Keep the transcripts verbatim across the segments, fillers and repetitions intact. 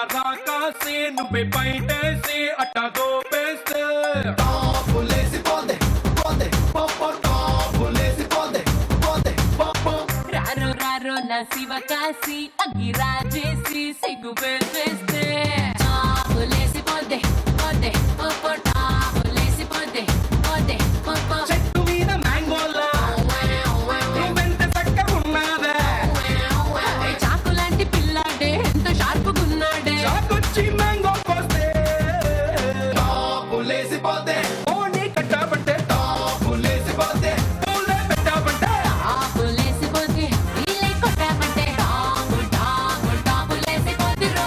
రాకాసి నువ్వే బయటేసి అట్టా దోపేస్తే టాపులేసి పోందే పోందే పప్ప టాపులేసి పోందే పోందే పప్ప రారో రారో నా శివ కాసి అగ్గి రాజేసి సిగ్గు పేసేస్తే టాపులేసి పోందే పోందే పప్ప టాపులేసి పోందే పోందే పప్ప చెట్టు మీద మ్యాంగోలా నువ్వెంత చక్కగా ఉన్నావే చాకు లాంటి పిల్లాడే ఎంత షార్పుగున్నాడే చాకొచ్చి మ్యాంగో కోస్తే టాపులేసి పోతే ఓని కట్టాబంటే టాపులేసి పోతే పూలే పెట్టాబంటే టాపులేసి పోతే వీలే కొట్టాబంటే టాపు టాపు టాపులేసి పోతిరో.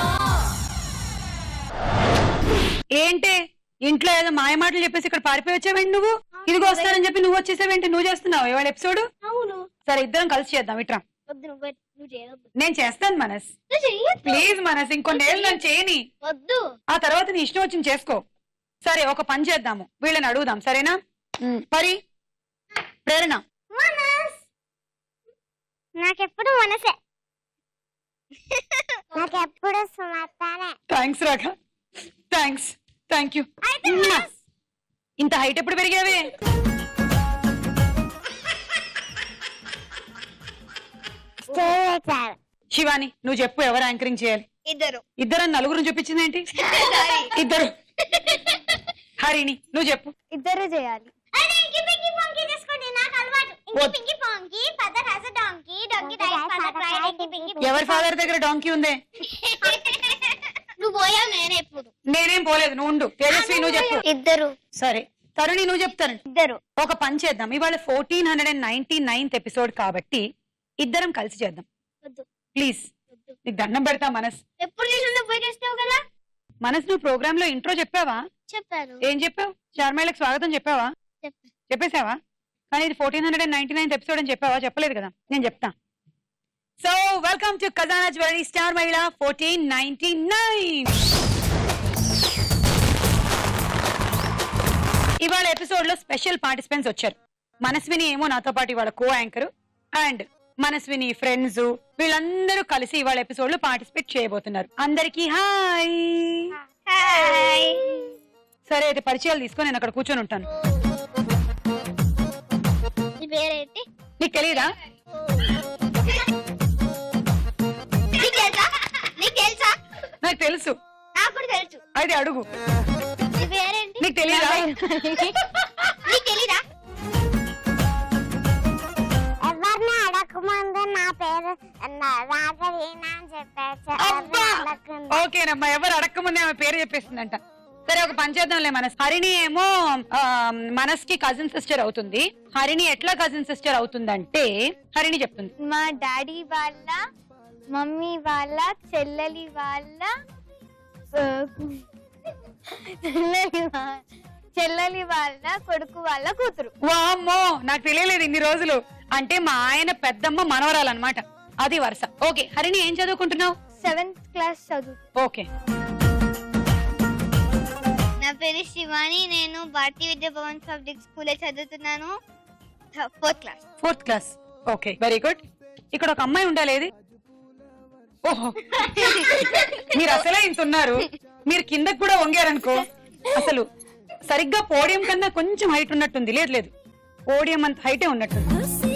ఏంటే ఇంట్లో ఏదో మాయ మాటలు చెప్పేసి ఇక్కడ పారిపోయి వచ్చావేంటి నువ్వు? ఇదిగో వస్తానని చెప్పి నువ్వు వచ్చేసావేంటి? నువ్వు చేస్తున్నావు ఇవాళ ఎపిసోడ్? అవును. సరే ఇద్దరం కలిసి చేద్దాం. ఇట్రా. వద్దు నువ్వు నువ్వు చేయొద్దు. నేను చేస్తాను మనస్. ప్లీజ్ మనస్, ఇంకొన్ని ఏళ్ళు నేను చేయని. వద్దు. ఆ తర్వాత నీ ఇష్టం వచ్చింది చేసుకో. సరే ఒక పని చేద్దాము, వీళ్ళని అడుగుదాం. సరేనా? పరి, ప్రేరణ. మనస్ నాకెప్పుడు మనసే. నాకెప్పుడు సుమతానే. Thanks Ragha, thanks, thank you. ఇంత హైట్ ఎప్పుడు పెరిగావే? శివాని నువ్వు చెప్పు, ఎవరు యాంకరింగ్ చేయాలి? ఇద్దరు. ఇద్దరు నలుగురు చూపించింది ఏంటి? ఇద్దరు. హరిణి నువ్వు చెప్పు. ఇద్దరు చేయాలి. ఎవరి ఫాదర్ దగ్గర డాంకీ ఉందే? నువ్వు పోయావు, నేనే ఎప్పుడు. నేనేం పోలేదు, నువ్వు ఉండు. తేజస్వి నువ్వు చెప్పు. ఇద్దరు. సరే తరుణి నువ్వు చెప్తాను. ఇద్దరు. ఒక పని చేద్దాం, ఇవాళ fourteen hundred and ninety ninth episode కాబట్టి ఇద్దరం కలిసి చేద్దాం ప్లీజ్. నీకు దండం పెడతా మనస్. ఎప్పుడు చేస్తావు కదా మనస్. నువ్వు ప్రోగ్రామ్ లో ఇంట్రో చెప్పావా? చెప్పాను. ఏం చెప్పావు? చార్మేళ్ళకి స్వాగతం చెప్పావా? చెప్పేసావా? కానీ ఇది fourteen hundred and ninety ninth episode అని చెప్పావా? చెప్పలేదు కదా, నేను చెప్తా. So welcome to Khazana jewellery star మహిళ ఫోర్టీన్ నైన్టీ నైన్. ఇవాళ ఎపిసోడ్ లో స్పెషల్ పార్టిసిపెంట్స్ వచ్చారు. మనస్విని ఏమో నాతో పాటు ఇవాళ co anchor, and Manaswini friends వీళ్ళందరూ కలిసి ఇవాళ ఎపిసోడ్ లో పార్టిసిపేట్ చేయబోతున్నారు. అందరికి హాయ్. సరే అయితే పరిచయాలు తీసుకొని నేను అక్కడ కూర్చొని ఉంటాను. నీకు తెలియదా? నాకు తెలుసు. అయితే అడుగు. నీకు తెలీదా? ఎవరిని అడగకముందు నా పేరు రాఘవీనా అని చెప్పారు. ఓకేనమ్మా, ఎవరు అడగకముందే ఆమె పేరు చెప్పేసిందంట. సరే ఒక పని చేద్దాంలే మనస్. హరిణి ఏమో మనస్ కి కజిన్ సిస్టర్ అవుతుంది. హరిణి ఎట్లా కజిన్ సిస్టర్ అవుతుందంటే హరిణి చెప్తుంది. మా డాడీ వాళ్ళ మమ్మీ వాళ్ళ చెల్లెలి వాళ్ళ చెల్లెలి వాళ్ళ కొడుకు వాళ్ళ కూతురు. వామ్మో, నాకు తెలియలేదు ఇన్ని రోజులు. అంటే మా ఆయన పెద్దమ్మ మనవరాలన్నమాట, అది వరుస. ఓకే హరిణి ఏం చదువుకుంటున్నావు? సెవెంత్ క్లాస్ చదువు. ఓకే. నా పేరు శివాని, నేను భారతీయ విద్యా భవన్ పబ్లిక్ స్కూల్ చదువుతున్నాను, fourth class. Fourth class okay, very good. ఇక్కడ ఒక అమ్మాయి ఉండాలి. ఓహో, మీరు అసలే ఇంత ఉన్నారు. మీరు కిందకి కూడా వంగారనుకో అసలు సరిగ్గా పోడియం కన్నా కొంచెం హైట్ ఉన్నట్టుంది. లేదు లేదు, పోడియం అంత హైటే ఉన్నట్టుంది.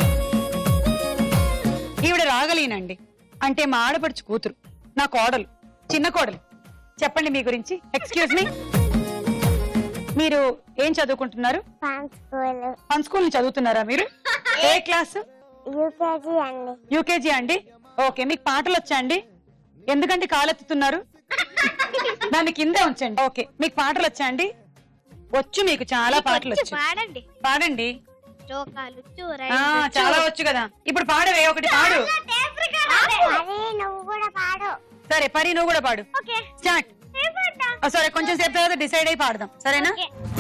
ఈవిడ రాగలేనండి, అంటే మా ఆడపడుచు కూతురు, నా కోడలు, చిన్న కోడలు. చెప్పండి మీ గురించి. ఎక్స్క్యూజ్ మీ, మీరు ఏం చదువుకుంటున్నారు? ఫన్ స్కూల్ చదువుతున్నారా మీరు? ఏ క్లాస్? యూకేజీ అండి. యూకేజీ అండి. ఓకే, మీకు పాటలు వచ్చా అండి? ఎందుకంటే కాలెత్తుతున్నారు, దాన్ని కిందే ఉంచండి. ఓకే, మీకు పాటలు వచ్చా అండి? వచ్చు, మీకు చాలా పాటలు వచ్చు. పాడండి. పాడండి. చాలా వచ్చు కదా. ఇప్పుడు పాడవే, ఒకటి పాడు. సరే పరి, నువ్వు కూడా పాడు. స్టార్ట్. సరే కొంచెం సేపు తర్వాత డిసైడ్ అయి పాడదాం, సరేనా?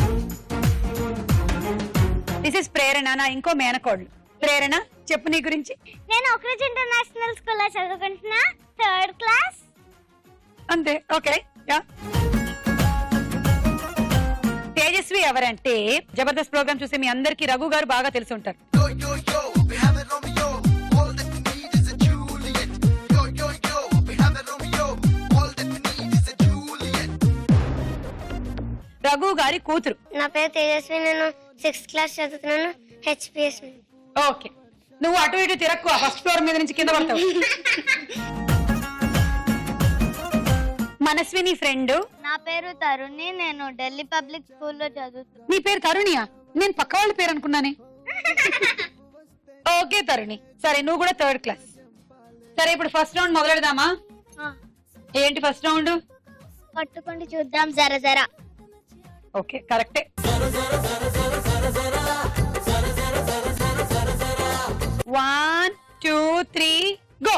దిస్ ఇస్ ప్రేరణ, నా ఇంకో మేనకోడలు. ప్రేరణ చెప్పు నీ గురించి. నేను ఒకరోజు ఇంటర్నేషనల్ స్కూల్ లో చదువుకుంటున్నా, థర్డ్ క్లాస్. అంతే. ఓకే. యా. తేజస్వి ఎవరంటే జబర్దస్త్ ప్రోగ్రామ్ చూసే మీ అందరికి రఘు గారు బాగా తెలిసి ఉంటారు. రఘు గారి కూతురు. నా పేరు తేజస్వి, నేను సిక్స్త్ క్లాస్ చదువుతున్నాను. హెచ్పిఎస్. ఓకే, నువ్వు అటు ఇటు తిరక్కు, ఫస్ట్ ఫ్లోర్ మీద నుంచి కింద పడతావు. మనస్విని ఫ్రెండ్. నా పేరు తరుణి, నేను ఢిల్లీ పబ్లిక్ స్కూల్లో చదువుతాను. నీ పేరు తరుణియా? నేను పక్క వాళ్ళ పేరు అనుకున్నానే. ఓకే తరుణి, సరే నువ్వు కూడా థర్డ్ క్లాస్. సరే ఇప్పుడు ఫస్ట్ రౌండ్ మొదలెడదామా? ఏంటి ఫస్ట్ రౌండ్? పట్టుకోండి చూద్దాం జర జర. ఓకే కరెక్టే. One two three go.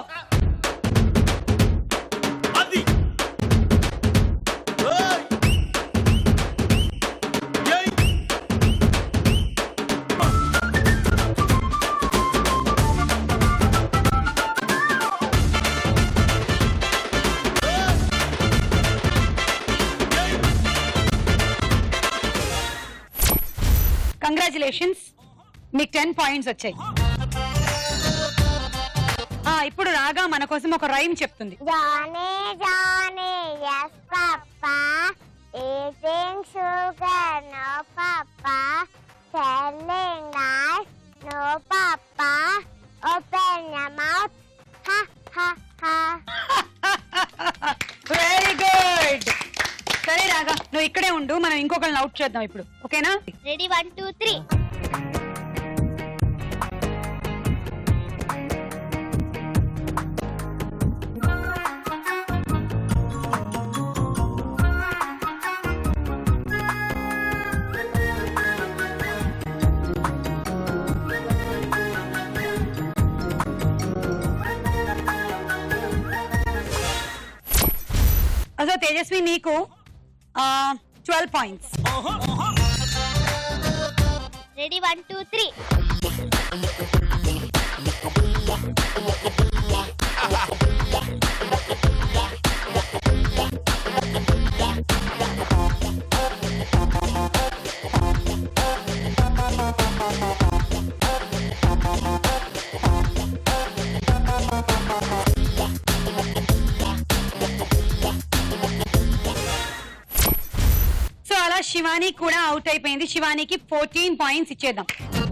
Congratulations, మీకు టెన్ పాయింట్స్ వచ్చాయి. ఇప్పుడు రాగా మన కోసం ఒక రైమ్ చెప్తుంది. Johnny Johnny yes papa, eating sugar no papa, telling lies no papa, open your mouth ha ha ha. Very good. సరే రాగా నువ్వు ఇక్కడే ఉండు, మనం ఇంకొకరిని అవుట్ చేద్దాం ఇప్పుడు, ఓకేనా? Ready one two three. అసలు తేజస్వి నీకు twelve points. Ready one two three. Shivani కూడా అవుట్ అయిపోయింది. శివానికి ఫోర్టీన్ పాయింట్స్ ఇచ్చేద్దాం.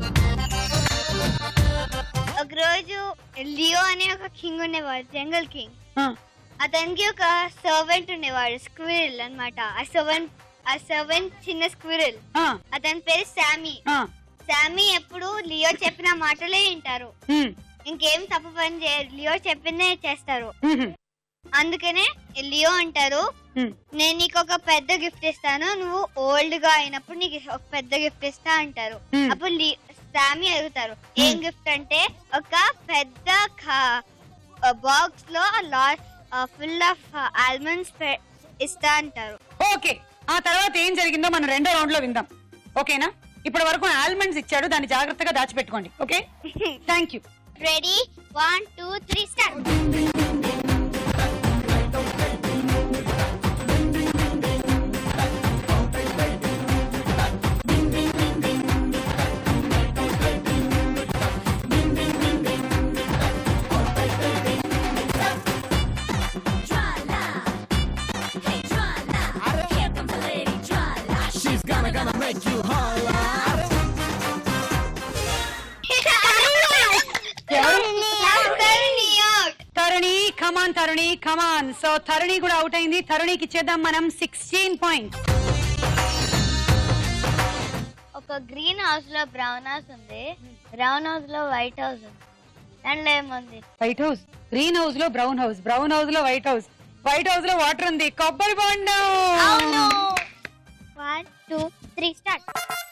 ఒక రోజు లియో అనే ఒక కింగ్ ఉండేవాడు, జంగల్ కింగ్. అతనికి ఒక సర్వెంట్ ఉండేవాడు, స్క్విరిల్ అన్నమాట. ఆ సర్వెంట్ ఆ సర్వెంట్ చిన్న స్క్విరిల్. అతని పేరు శామీ. శామీ ఎప్పుడు లియో చెప్పిన మాటలే వింటారు, ఇంకేం తప్పు పని చేయరు, లియో చెప్పిందే చేస్తారు. అందుకనే లియో అంటారు, నేను నీకు ఒక పెద్ద గిఫ్ట్ ఇస్తాను, నువ్వు ఓల్డ్ గా అయినప్పుడు నీకు ఒక పెద్ద గిఫ్ట్ ఇస్తా అంటారు. అప్పుడు శామీ అడుగుతారు ఏం గిఫ్ట్ అంటే, ఒక పెద్ద బాక్స్ లో లాట్ ఫుల్ ఆఫ్ ఆల్మండ్స్ ఇస్తా అంటారు. ఓకే, ఆ తర్వాత ఏం జరిగిందో మనం రెండో రౌండ్ లో విందాం, ఓకేనా? ఇప్పటి వరకు ఆల్మండ్స్ ఇచ్చాడు, దాన్ని జాగ్రత్తగా దాచిపెట్టుకోండి, okay? Thank you. Ready one two three start. Taruni come on, Taruni come on. So Taruni కూడా అవుట్ అయింది. తరుణికి ఇచ్చేద్దాం మనం సిక్స్టీన్ పాయింట్స్. ఒక గ్రీన్ హౌస్ లో బ్రౌన్ హౌస్ ఉంది, బ్రౌన్ హౌస్ లో వైట్ హౌస్ ఉంది. దాంట్లో ఏముంది? White house. గ్రీన్ హౌస్ లో బ్రౌన్ హౌస్, బ్రౌన్ హౌస్ లో వైట్ హౌస్, వైట్ హౌస్ లో వాటర్ ఉంది, కొబ్బరి బొండం. One two three start.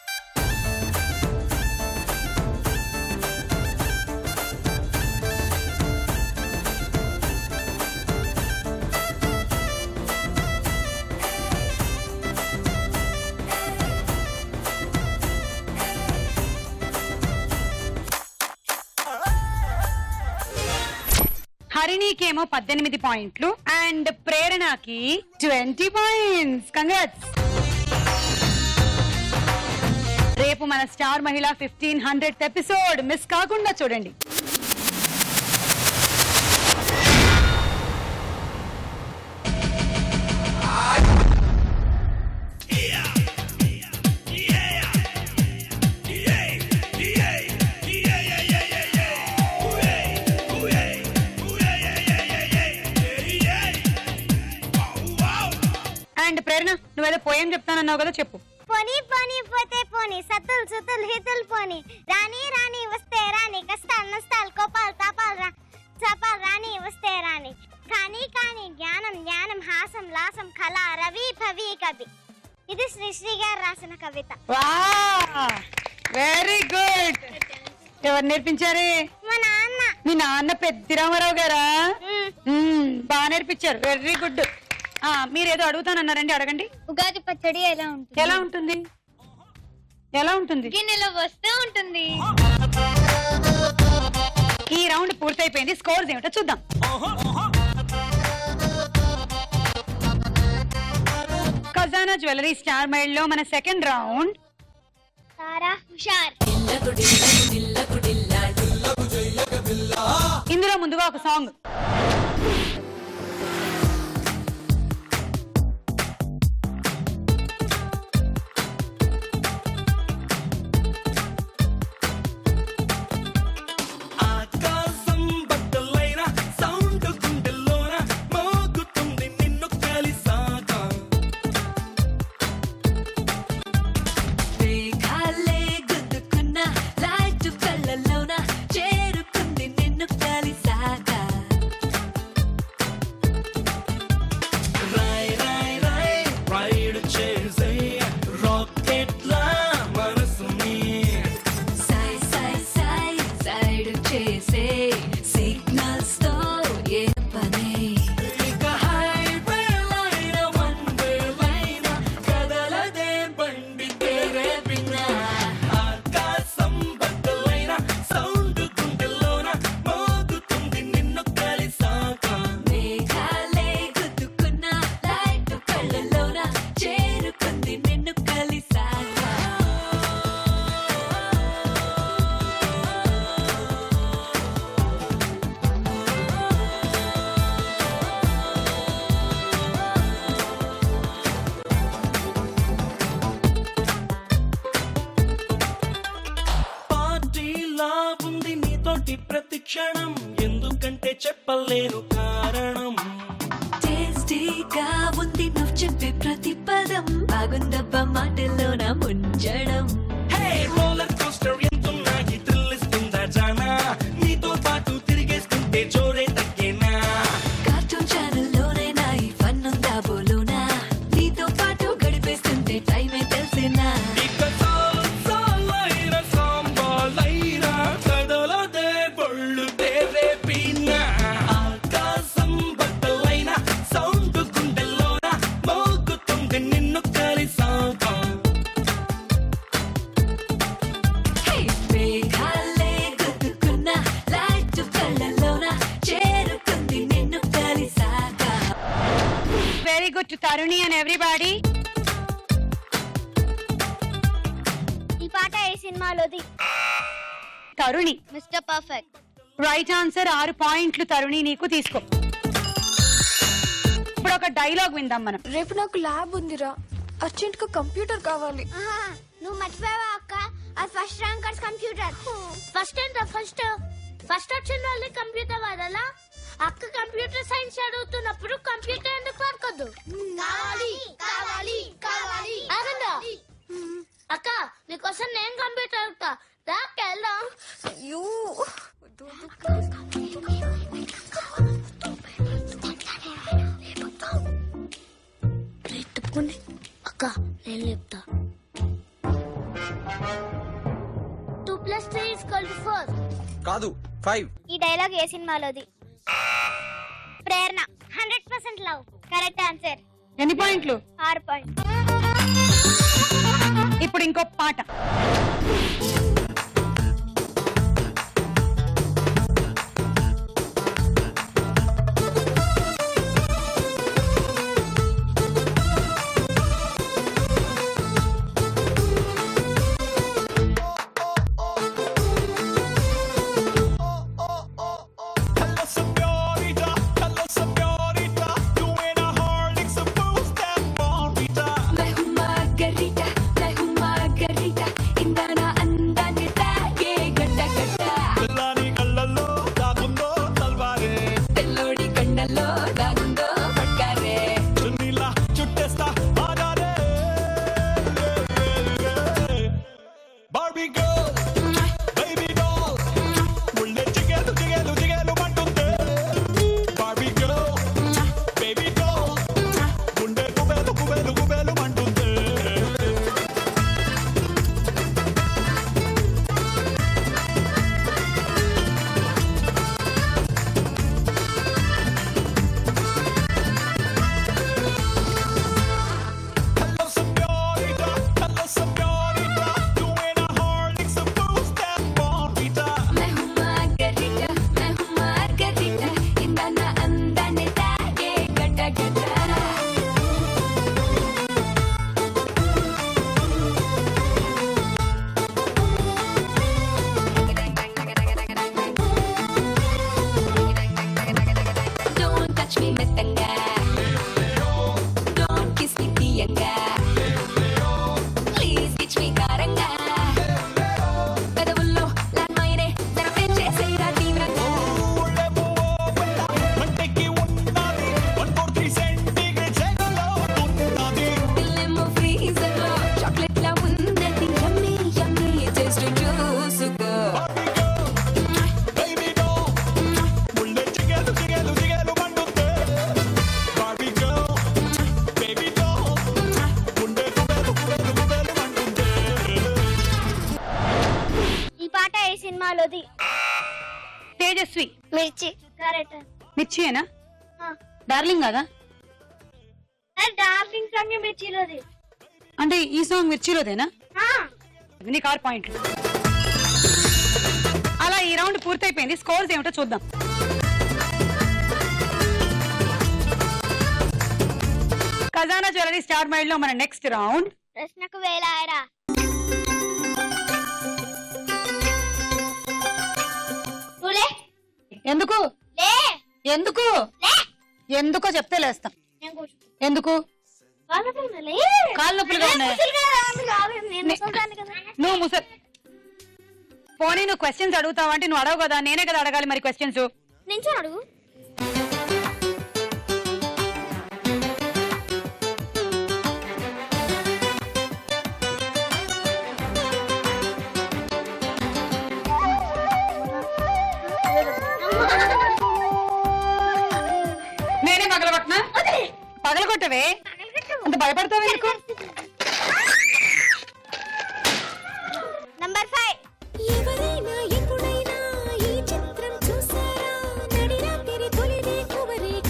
హరిణికేమో పద్దెనిమిది పాయింట్లు అండ్ ప్రేరణకి ట్వంటీ పాయింట్స్. కంగ్రాట్స్. రేపు మన స్టార్ మహిళ ఫిఫ్టీన్ హండ్రెడ్ ఎపిసోడ్ మిస్ కాకుండా చూడండి. ప్రేరణ నువ్వేదో పోయం చెప్తానన్నావు కదా, చెప్పు. పోనీ పోనీ పోతే పోనీ సతుల్ సుతుల్ హితుల్ పోనీ రాణి రాణి వస్తే రాణి కష్టాలు నష్టాలు కోపాలు తాపాలు రా చపాలు రాణి వస్తే రాణి కానీ కానీ జ్ఞానం జ్ఞానం హాసం లాసం కళ రవి భవి కవి. ఇది శ్రీశ్రీ గారు రాసిన కవిత. Very good. ఎవరు నేర్పించారు? మా నాన్న. మీ నాన్న పెద్ది రామారావు గారా? బాగా నేర్పించారు. Very good. మీరేదో అడుగుతానన్నారండి, అడగండి. ఉగాది పచ్చడి ఎలా ఉంటుంది? ఎలా ఉంటుంది? ఎలా ఉంటుంది? గిన్నెలో వస్తే ఉంటుంది. ఈ రౌండ్ పూర్తయిపోయింది. స్కోర్స్ ఏమిటో చూద్దాం. ఖజానా జ్యువెలరీ స్టార్ మైల్ లో మన సెకండ్ రౌండ్. సారా హుషార్. ఇందులో ముందుగా ఒక సాంగ్. ప్రతిక్షణం ఎందుకంటే చెప్పలేను కారణం. టేస్టీగా ఉంది నువ్వు చెప్పే ప్రతి పదం, బాగుందబ్బా మాటల్లోన ముంచడం. హే రోలర్ కోస్టర్ ఎంతున్నా ఈ థ్రిల్ ఇస్తుందా జానా, నీతో పాటు తిరిగేస్తుంటే జోరే తగ్గేనా. కార్టూన్ ఛానల్లోనైనా ఈ ఫన్ ఉందా బోలోనా, నీతో పాటు గడిపేస్తుంటే టైమే తెలిసేనా. Very good to Taruni and everybody. ఈ పాట ఏ సినిమాలోది? Taruni. Mister Perfect. Right answer. ఆరు పాయింట్లు తరుణి నీకు. తీసుకో. ఇప్పుడు ఒక డైలాగ్ విందాం మనం. రేపు నాకు ల్యాబ్ ఉందిరా, అర్జెంట్ గా కంప్యూటర్ కావాలి. నువ్వు మర్చిపోయావా అక్క? అది ఫస్ట్ ర్యాంకర్స్ కంప్యూటర్. ఫస్ట్ ఏంటో ఫస్ట్ ఫస్ట్ వచ్చిన వాళ్ళే కంప్యూటర్ వాడాలా? అక్క కంప్యూటర్ సైన్స్ చదువుతున్నప్పుడు కంప్యూటర్ ఎందుకు వాడుకోద్దు? కావాలి కావాలి కావాలి. అక్క నీకోసం నేను కంప్యూటర్ అడుగుతా, దాకెళ్దాం. అయ్యో అక్క నేను చెప్తా. Two plus three equal to four. కాదు, ఫైవ్. ఈ డైలాగ్ ఏ సినిమాలోది? Prerana. Hundred percent love. Correct answer. ఎన్ని పాయింట్లు? ఆరు పాయింట్. ఇప్పుడు ఇంకో పాట. मैं हूँ मार्गरीटा, मैं हूँ मार्गरीटा, इंदाना अंदाना me మెత్తంగా don't kiss me తీయంగా please kiss me కారంగా పెదవుల్లో లాన్మైనే జరపే చేసేరా తీవ్రంగా పిల్లెమ్మో ఫ్రీజర్ లో చాక్లెట్ లా ఉందండి యమ్మీ యమ్మీ టేస్ట్ చూసుకో ఈ పాట ఏ సినిమాలోది? తేజస్వి మిర్చి. కరెక్ట్. మిర్చియేనా? డార్లింగ్ కదా? డార్లింగ్ సాంగ్ మిర్చిలోది. అంటే ఈ సాంగ్ మిర్చిలోదేనా? నీకు ఆరు పాయింట్లు. అలా ఈ రౌండ్ పూర్తయిపోయింది. స్కోర్స్ ఏమిటో చూద్దాం. ఖజానా జ్యువెలరీ స్టార్ మైల్ లో మన నెక్స్ట్ రౌండ్ ప్రశ్నకు వేలాయరా. ఎందుకు ఎందుకు ఎందుకో చెప్తే లేస్తాం. ఎందుకు కాళ్ళ నొప్పులుగా ఉన్నాయి? నువ్వు ముసలి పోనీ నువ్వు క్వశ్చన్స్ అడుగుతావా అంటే నువ్వు అడవు కదా, నేనే కదా అడగాలి మరి క్వశ్చన్స్. నించో అడుగు. నేనే పగలగొట్టనా? పగలగొట్టవే, అంత భయపడతావే ఎందుకు? Number five. ఎవరైనా ఎప్పుడైనా ఈ చిత్రం చూసారా నడిరాత్రి తొలి రేఖ.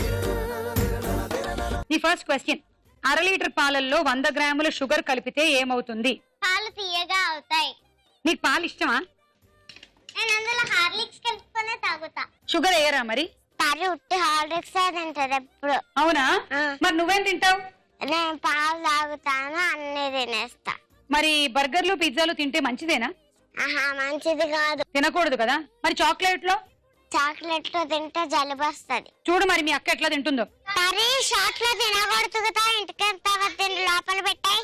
నీ ఫస్ట్ క్వశ్చన్, అర లీటర్ పాలల్లో వంద గ్రాముల షుగర్ కలిపితే ఏమవుతుంది? పాలు తీయగా అవుతాయి. నీకు పాలు ఇష్టమా? నేను అందులో హార్లిక్స్ కలుపుకొనే తాగుతా. షుగర్ వేయరా మరి? పాలు ఉట్టి హార్లిక్స్ తింటారు ఎప్పుడు. అవునా? మరి నువ్వేం తింటావు? నేను పాలు తాగుతాను, అన్ని తినేస్తా. మరి బర్గర్లు పిజ్జాలు తింటే మంచిదేనా? ఆహా, మంచిది కాదు. తినకూడదు కదా. మరి చాక్లెట్ లో? చాక్లెట్ లో తింటే జలుబు వస్తుంది. చూడు మరి మీ అక్క ఎట్లా తింటుందో. మరి షాట్ లో తినకూడదు కదా, ఇంటికి తిని లోపల పెట్టాయి.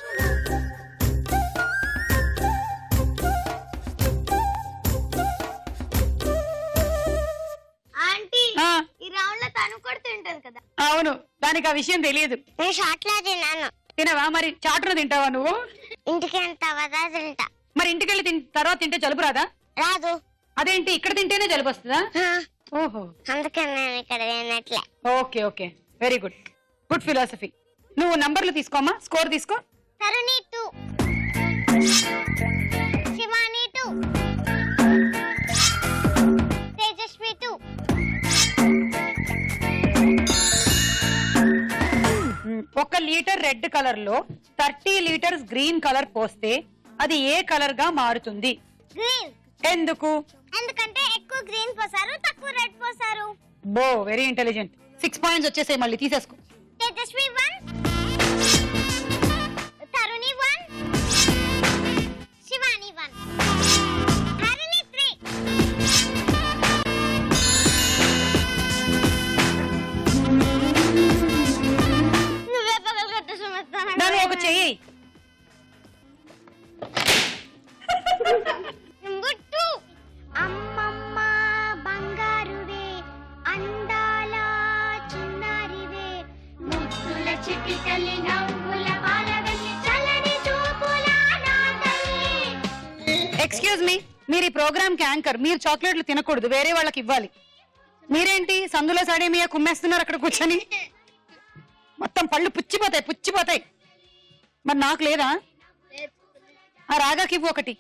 ఆంటీ, ఈ రౌండ్ లో తను కూడా తింటది కదా. అవును, దానికి ఆ విషయం తెలియదు. నేను షాట్ లో తిన్నాను. తినవా? మరి చాటును తింటావా నువ్వు? ఇంటికి ఎంత తింటా. మరి ఇంటికి వెళ్ళి తర్వాత తింటే జలుబు రాదా? రాదు. అదేంటి, ఇక్కడ తింటేనే జలుబు వస్తుందా? ఓహో, అందుకే నేను ఇక్కడ తినట్లే. Okay okay, very good. Good philosophy. నువ్వు నంబర్లు తీసుకోమా, స్కోర్ తీసుకో. Taruni two, Shivani two, Tejaswi two. ఒక లీటర్ రెడ్ కలర్ లో థర్టీ లీటర్స్ గ్రీన్ కలర్ పోస్తే అది ఏ కలర్ గా మారుతుంది? గ్రీన్. ఎందుకు? ఎందుకంటే ఎక్కువ గ్రీన్ పోసారు, తక్కువ రెడ్ పోసారు. బో, వెరీ ఇంటెలిజెంట్. సిక్స్ పాయింట్స్ వచ్చేసాయి, మళ్ళీ తీసేసుకో. Tejaswi one, Taruni one, Shivani one, Harini three. నువ్వే పగలు కొట్టు సుమస్తాను. దాని ఒక చెయ్యి. గుట్టు. అమ్మమ్మ బంగారువే, అందాల చిన్నారివే, ముద్దుల చిటికలి నవ్వుల పాలవెల్లి చల్లని చూపుల నా తల్లి. ఎక్స్క్యూజ్ మీ, మీరు ఈ ప్రోగ్రామ్ కి యాంకర్. మీరు చాక్లెట్లు తినకూడదు, వేరే వాళ్ళకి ఇవ్వాలి. మీరేంటి సందులో సడేమియా కుమ్మేస్తున్నారు అక్కడ కూర్చొని? మొత్తం పళ్ళు పుచ్చిపోతాయి పుచ్చిపోతాయి. మరి నాకు లేదా? ఆ రాగాకి ఇవ్వు ఒకటి.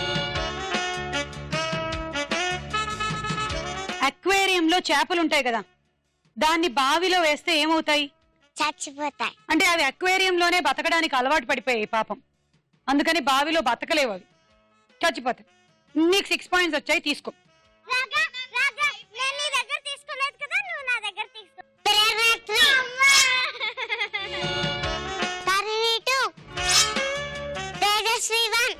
అక్వేరియంలో చేపలు ఉంటాయి కదా, దాన్ని బావిలో వేస్తే ఏమవుతాయి? చచ్చిపోతాయి. అంటే అవి అక్వేరియంలోనే బతకడానికి అలవాటు పడిపోయాయి పాపం, అందుకని బావిలో బతకలేవు, అవి చచ్చిపోతాయి. నీకు సిక్స్ పాయింట్స్ వచ్చాయి, తీసుకో. రాగా, రాగా, నేను నీ దగ్గర తీసుకోలేదు కదా, నువ్వు నా దగ్గర తీసుకో. Taruni two, Tejaswi one.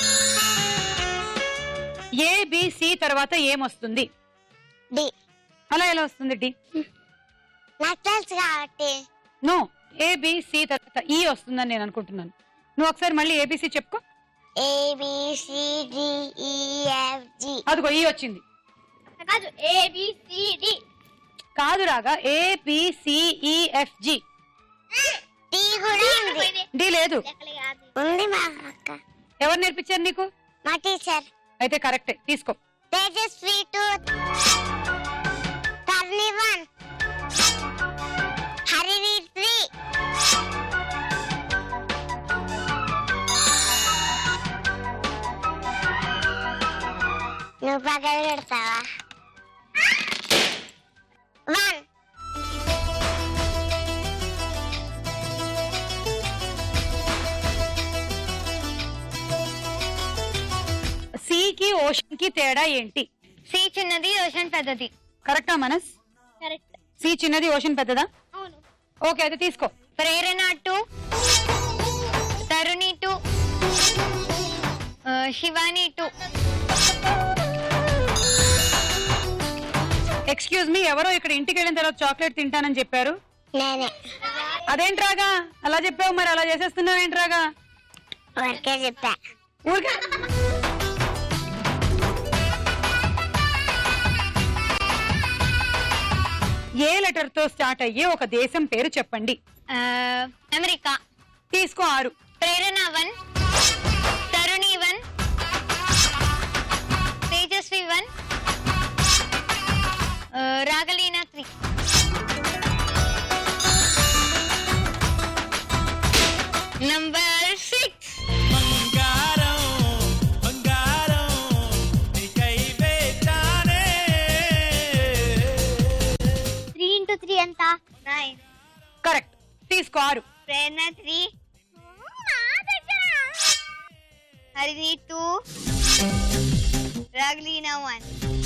A B C తర్వాత ఏమొస్తుంది? డి. అలా ఎలా వస్తుంది డి? నాకు తెలుసు కాబట్టి. నో, ఏబిసి తర్వాత ఈ వస్తుందని నేను అనుకుంటున్నాను. నువ్వు ఒకసారి మళ్ళీ ఏబిసి చెప్పుకో. ఏబిసిడిఈఎఫ్జి. అదిగో ఈ వచ్చింది. కాదు ఏబిసిడి. కాదు రాగా, ఏబిసిఈఎఫ్జి. డి కూడా ఉంది. డి లేదు. ఉంది మా అక్క. ఎవరు నేర్పించారు నీకు? మా టీచర్. అయితే కరెక్టే, తీసుకో. Tejaswi two, Taruni one, Harini three, నువ్వు పగలు పెడతావా? వన్. సికి ఓషన్ కి తేడా ఏంటి? సి చిన్నది ఓషన్ పెద్దది. కరెక్టా మనస్? కరెక్ట్. సి చిన్నది ఓషన్ పెద్దదా? అవును. ఓకే, అయితే తీసుకో. Prerana two, Taruni two, Shivani two. Excuse me, ఎవరో ఇక్కడ ఇంటికి వెళ్ళిన తర్వాత చాక్లెట్ తింటానని చెప్పారు. నేనే. అదేంట్రాగా అలా చెప్పావు? మరి అలా చేసేస్తున్నావు ఏంట్రాగా? ఊరికే చెప్పా. ఊరికే ఏ లెటర్ తో స్టార్ట్ అయ్యే ఒక దేశం పేరు చెప్పండి. అమెరికా. తీసుకో ఆరు. Prerana one, Taruni one, Tejaswi one, Ragaleena three. Number six. బంగారం బంగారం నీకై వేచానే. త్రీ ఇంటూ త్రీ ఎంత? నైన్. కరెక్ట్, తీసుకో ఆరు. Prerana three, Harini two, Ragaleena one.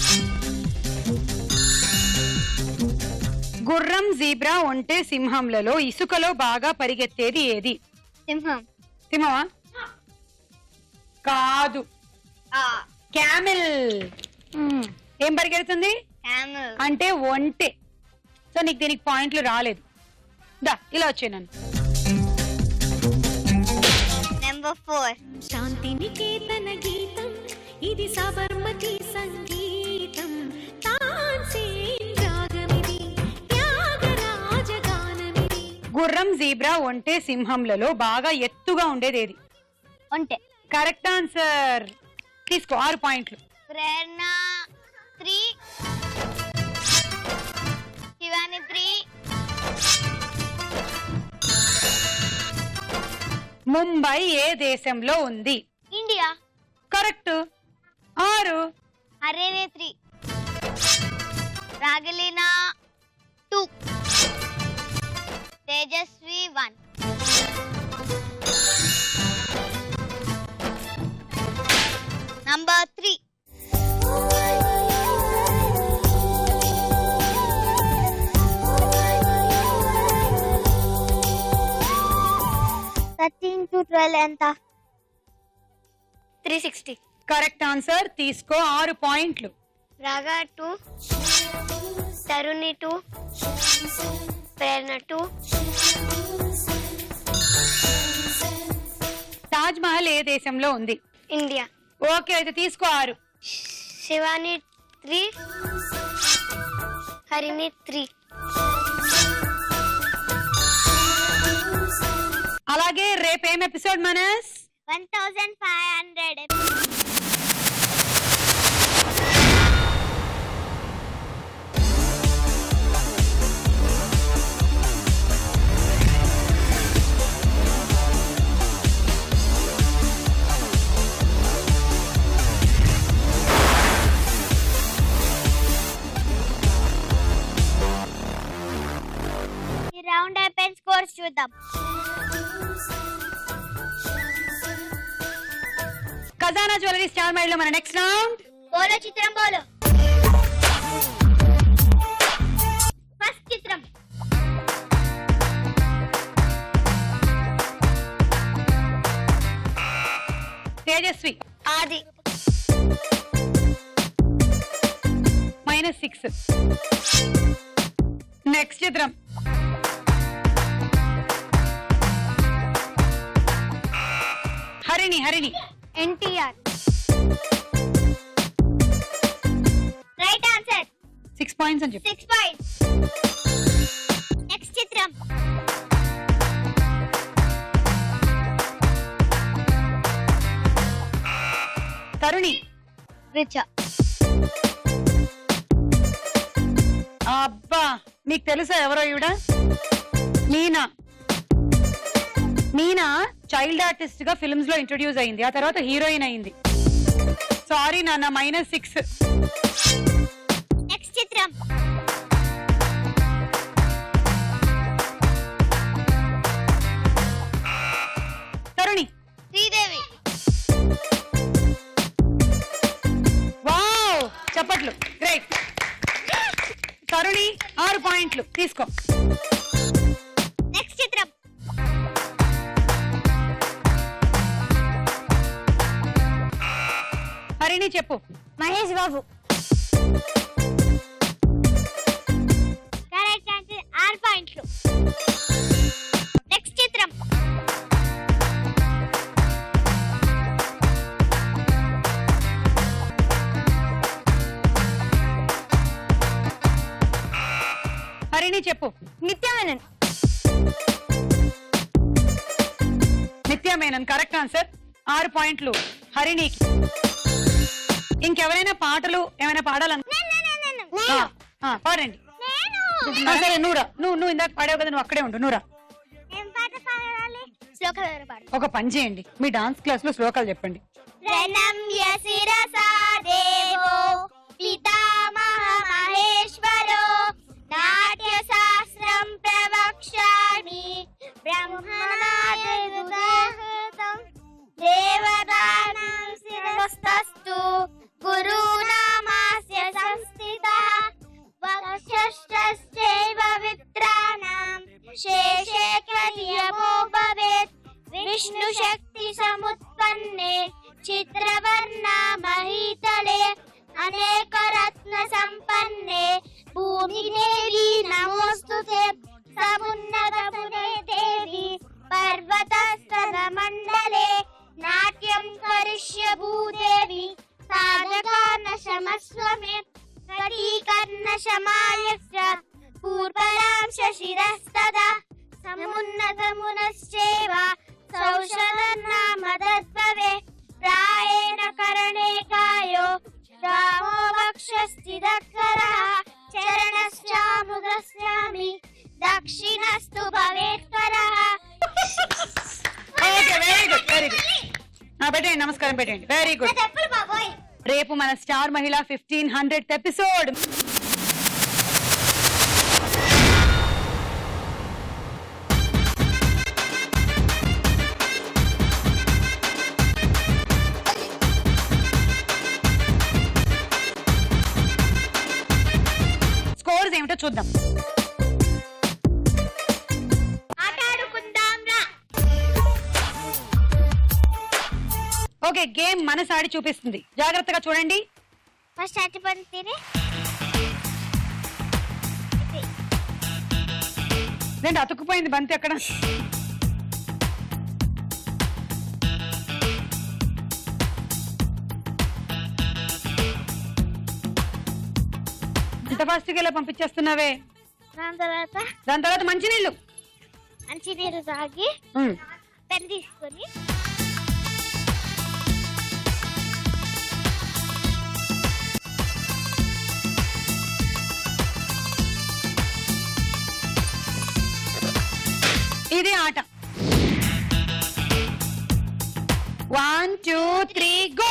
గుర్రం, జీబ్రా, ఒంటె, సింహంలలో ఇసుకలో బాగా పరిగెత్తేది ఏది? సింహం. సింహమా? కాదు, క్యామెల్. ఏం పరిగెడుతుంది క్యామెల్. అంటే ఒంటె. సో నీకు దీనికి పాయింట్లు రాలేదు. దా ఇలా వచ్చే నన్ను. Number four. శాంతి నికేతన గీతం ఇది సబర్మతి సంగీతం తాన్సేన్ రాగమిది త్యాగరాజ గానమిది. గుర్రం, జీబ్రా, ఒంటె, సింహంలలో బాగా ఎత్తుగా ఉండేది ఏది? ఒంటె. కరెక్ట్ ఆన్సర్, తీసుకో ఆరు పాయింట్లు. ప్రేరణ త్రీ, శివాని త్రీ, ముంబై ఏ దేశంలో ఉంది? ఇండియా. కరెక్ట్, ఆరు. Harini three, Ragaleena two, Tejaswi one. Number three. Thirteen to twelve ఎంత? Three sixty. కరెక్ట్ ఆన్సర్, తీసుకో ఆరు పాయింట్లు. Raga two, Taruni two, Prerana two. Taj Mahal ఏ దేశంలో ఉంది? ఇండియా. ఓకే, అయితే తీసుకో ఆరు. Shivani three, Harini three. అలాగే రేపేం episode Manas? One thousand five hundred. ఈ రౌండ్ అయిపోయిన స్కోర్స్ చూద్దాం. ఖజానా జ్యువెలరీ స్టార్ మైల్ లో మన నెక్స్ట్ రౌండ్ బోలో చిత్రం బోలో. ఫస్ట్ చిత్రం. తేజస్వి. ఆది. Minus minus six. నెక్స్ట్ చిత్రం. Harini Harini NTR. Right answer. Six points అని చెప్పి. Six points. నెక్స్ట్ చిత్రం. తరుణి. రిచా. అబ్బా మీకు తెలుసా ఎవరో ఈవిడ? మీనా. మీనా చైల్డ్ ఆర్టిస్ట్ గా ఫిల్మ్స్ లో ఇంట్రొడ్యూస్ అయింది, ఆ తర్వాత హీరోయిన్ అయింది. సారీ నాన్న, మైనస్ సిక్స్. నెక్స్ట్ చిత్రం. తరుణి. శ్రీదేవి. వావ్ చప్పట్లు, గ్రేట్. తరుణి ఆరు పాయింట్లు తీసుకో. నెక్స్ట్ చిత్రం. హరిణి చెప్పు. మహేష్ బాబు. Correct answer. ఆరు పాయింట్లు. నెక్స్ట్ చిత్రం. హరిణి చెప్పు. నిత్యమేనన్. Nithya Menen correct answer. ఆరు పాయింట్లు హరిణికి. ఇంకెవరైనా పాటలు ఏమైనా పాడాలను? ఆ, పాడండి. ఆ, సరే నువ్వురా. నువ్వు నువ్వు ఇందాక పాడావు కదా, నువ్వు అక్కడే ఉండు. నువ్వురా. ఒక పని చేయండి, మీ డాన్స్ క్లాస్ లో శ్లోకాలు చెప్పండి. ప్రణమ్య శిరసా దేవో పితామహ మహేశ్వరో నాట్య శాస్త్రం ప్రవక్ష్యామి బ్రహ్మణాదిరుదాహృతం దేవదానం శిరస్తస్తు గురూనామాస్య సంస్థితః వక్షశ్చైవ విప్రాణాం శేషే కర్యమో భవేత్ విష్ణు శక్తి సముత్పన్నే చిత్రవర్ణా మహీతలే అనేక రత్న సంపన్నే భూమిదేవి నమోస్తుతే సమున్నతమునే దేవి పర్వతస్తన మండలే నాట్యం కరిష్య భూదేవి సాధకాన శమస్వమే కటీకర్ణ శమాయస్య పూర్వరాం శశిరస్తదా సమున్నతమునశ్చేవ సౌషధనామదద్భవే ప్రాయేణ కరణే కాయో రామో వక్షస్థిదక్కరః చరణశ్చాముగస్యామి దక్షిణస్తు భవేత్కరః. Okay, very good, very good. పెట్టండి, నమస్కారం పెట్టండి. Very good. రేపు మన స్టార్ మహిళ ఫిఫ్టీన్ హండ్రెడ్ ఎపిసోడ్. స్కోర్స్ ఏమిటో చూద్దాం. ఓకే, గేమ్ మన సాడి చూపిస్తుంది, జాగ్రత్తగా చూడండి. ఫస్ట్ అట్టి పంతిని రెండు అతుక్కుపోయింది బంతి అక్కడ. ఇంత ఫాస్ట్ గా పంపించేస్తున్నావే. దాని తర్వాత దాని తర్వాత మంచినీళ్ళు మంచినీళ్ళు తాగి పెన్ తీసుకొని ఇది ఆట. One two three go.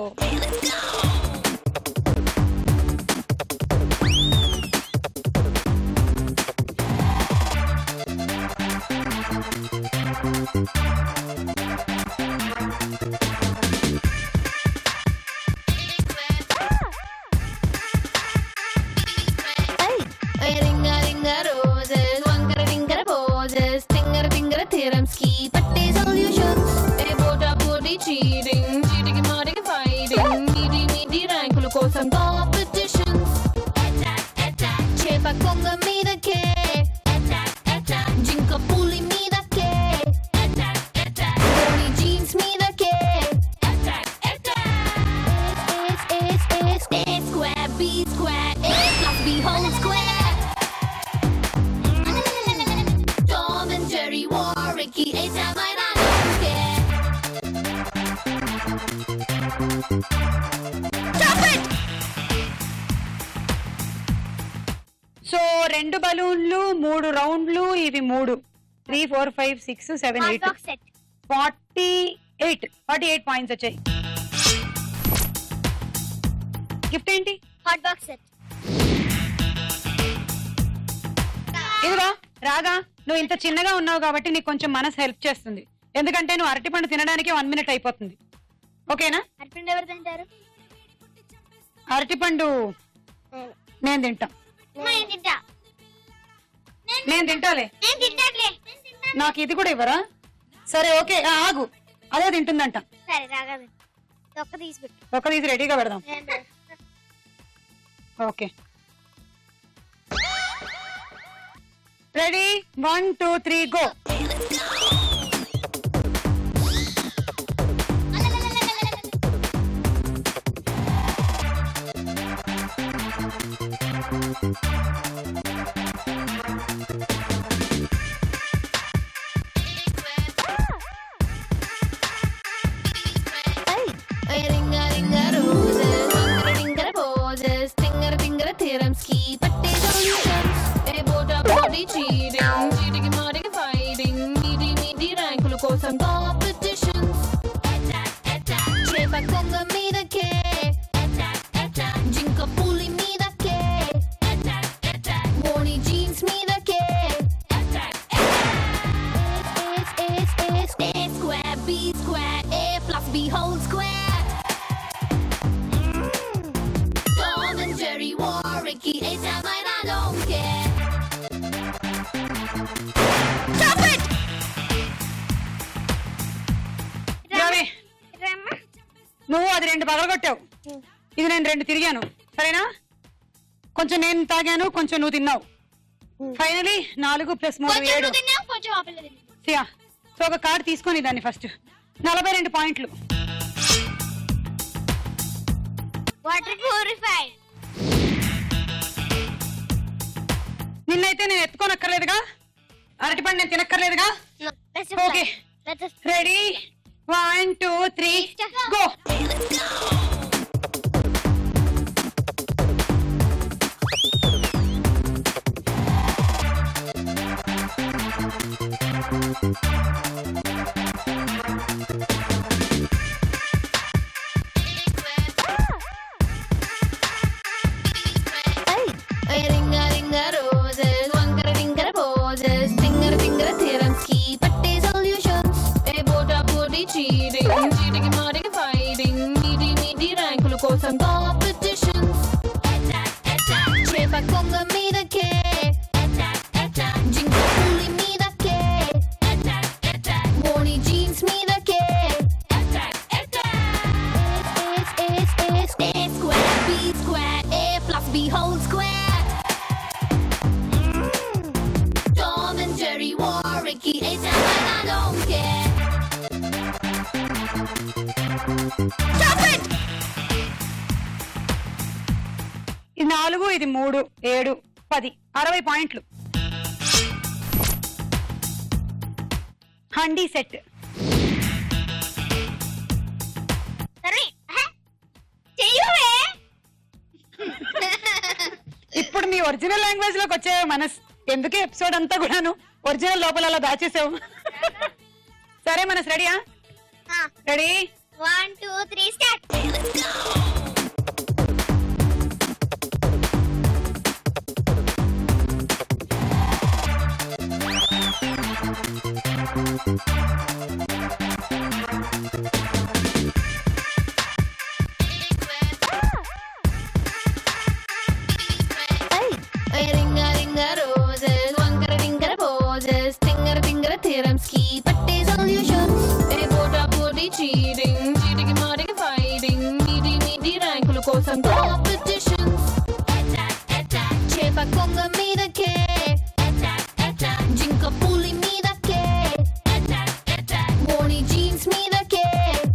Ringa ringa roses, wankara tingara poses, tingara tingara theorems ki patte solutions. They both are body cheating, cheating and fighting. మీదకే జింక పులి మీదకే ఓని జీన్స్ మీదకే square B square A plus B whole square Tom and Jerry వార్ రికీ a time I don't care so రెండు బలూన్లు మూడు రౌండ్లు ఇవి మూడు three four five six seven eight forty eight forty eight points వచ్చాయి. గిఫ్ట్ ఏంటి? Hot box set. ఇదిగో రాగా, నువ్వు ఇంత చిన్నగా ఉన్నావు కాబట్టి నీకు కొంచెం మనసు హెల్ప్ చేస్తుంది. ఎందుకంటే నువ్వు అరటిపండు తినడానికి వన్ మినిట్ అయిపోతుంది. ఓకేనా? అరటిపండు ఎవరు తింటారు? అరటిపండు నేను తింటా. నేను తింటా. నేను తింటాలే. నేను తింటాలే. నాకు ఇది కూడా ఇవ్వరా? సరే ఓకే, ఆగు. అదే తింటుందంట. సరే రాగదు. ఒక్క తీసి పెట్టు. ఒక్క తీసి రెడీగా పెడదాం. Okay ready, one two three go. కోసం కాంపిటీషన్స్ చేప కొంగ మీదకే జింక పులి మీదకే ఓని జీన్స్ మీదకే square B square A plus B whole square Tom and Jerry వార్ రికీ a time I don't care నువ్వు అది రెండు పగలగొట్టావు, ఇది నేను రెండు తిరిగాను. సరేనా? కొంచెం నేను తాగాను, కొంచెం నువ్వు తిన్నావు. ఫైనలీ నాలుగు ప్లస్ మూడు ఏడు. సియా, సో ఒక కార్డు తీసుకొని దాన్ని ఫస్ట్ నలభై రెండు పాయింట్లు. Water purify. నిన్నైతే నేను ఎత్తుకోనక్కర్లేదుగా, అరటిపండు నేను తినక్కర్లేదుగా. Okay ready, one two three go. Ringa ringa roses వంకర టింకర పోజెస్ టింగర టింగర థియరమ్స్ కి పట్టే సొల్యూషన్స్ ఏ బోటా పోటీ చీటింగ్ చీటింగ్ మాటింగ్ ఫైటింగ్ మీటి మీటి ర్యాంకుల కోసం కాంపిటీషన్స్ చేప కొంగ మీదకే జింక పులి మీదకే ఓని జీన్స్ మీదకే square B square A plus B whole square Tom and Jerry war Ricky A time and I don't care Stop it! ఇది నాలుగు, ఇది మూడు, ఏడు, పది, అరవై పాయింట్లు. హండీ సెట్. ఇప్పుడు మీ ఒరిజినల్ లాంగ్వేజ్ లోకి వచ్చే మనస్ ఎందుకే ఎపిసోడ్ అంతా కూడాను ఒరిజినల్ లోపల అలా దాచేసావు. సరే మనస్ రెడీయా? Ready, one two three start. Ringa ringa roses వంకర టింకర పోజెస్ టింగర టింగర థియరమ్స్ కి పట్టే సొల్యూషన్స్ ఏ బోటా పోటీ చీటింగ్ చీటింగ్ మాటింగ్ ఫైటింగ్ మీటి మీటి కొంగ మీదకే జింక పులి మీదకే మోని జీన్స్ మీదకే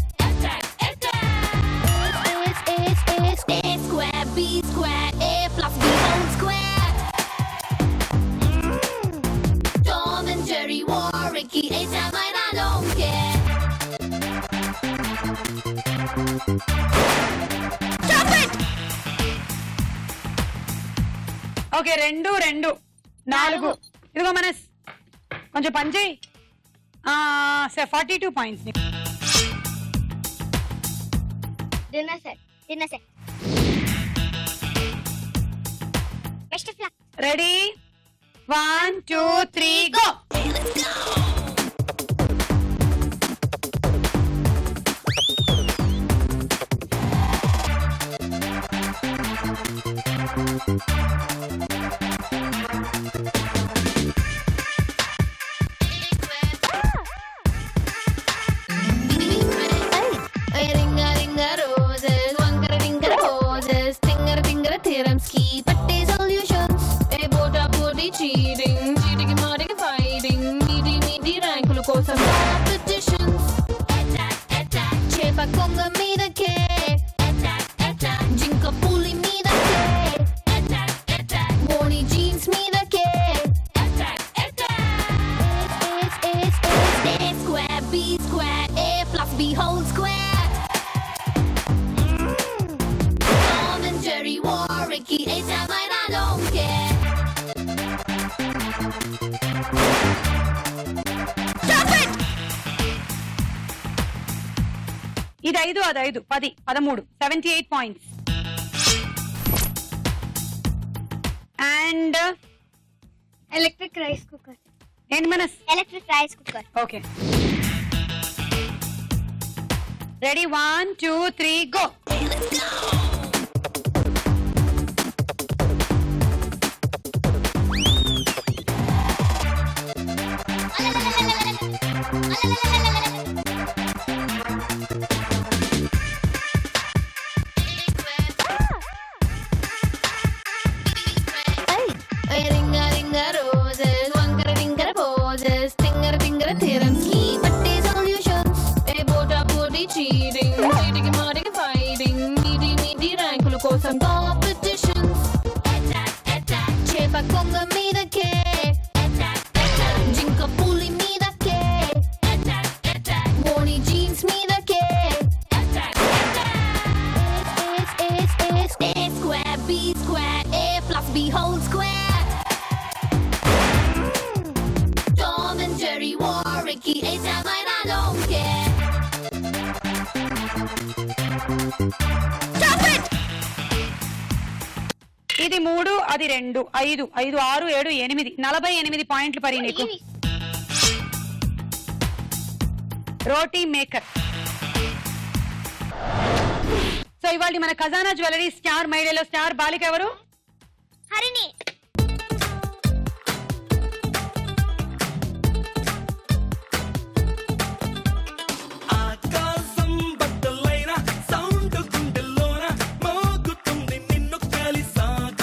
A square, B square, A plus B whole square. Tom and Jerry war Ricky, A-time and I don't care. Stop it! Okay రెండు రెండు నాలుగు ఇదిగో మనస్ కొంచెం పని చేయి forty two points dinner set dinner set best of luck ready one two three go Ringa ringa roses, wangara ringara poses, tingara tingara theorems ki patte solutions. A bota body cheating, cheating and marting and fighting, meaty meaty rankulu kosam competitions. Chepa konga meedake, jinka puli meedake, moni jeans meedake. A square, B square, A plus B whole square. Tom and Jerry war Ricky, A-time and I don't care. Stop it! ఇది ఐదు అది ఐదు పది పదమూడు seventy eight points and electric rice cooker ఏంటి Manas electric rice cooker okay ready one two three go Ringa ringa roses, wangara ringara poses, tingara tingara theorems ki patte solutions. A bota body cheating, cheating and marting and fighting, meaty meaty rankulu kosam competitions. Chepa konga meedake, jinka puli meedake, moni jeans meedake. A square, B square, A plus B whole square. Tom and Jerry war Ricky, A-time and I don't care. Stop it! ఇది మూడు అది రెండు ఐదు ఐదు ఆరు ఏడు ఎనిమిది నలభై ఎనిమిది పాయింట్లు పరి నీకు రోటీ మేకర్ సో ఇవాళ మన ఖజానా జ్యువెలరీ స్టార్ మైడేలో స్టార్ బాలిక ఎవరు హరిణి ఆకాశం బద్దలైన సౌండ్ గుండెల్లోన మోగుతుంది నిన్ను కలిసాక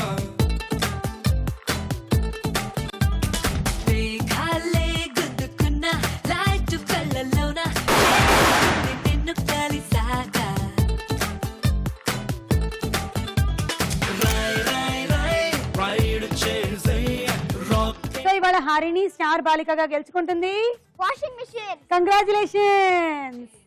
మేఘాలే గుద్దుకున్న లైట్ కళ్ళలోన నిన్ను కలిసాక రాయ్ రాయ్ రాయ్ రైడ్ చేసే రాక్ సో ఇవాళ హరిణి స్టార్ బాలికగా గెలుచుకుంటుంది వాషింగ్ మిషన్ కంగ్రాచులేషన్స్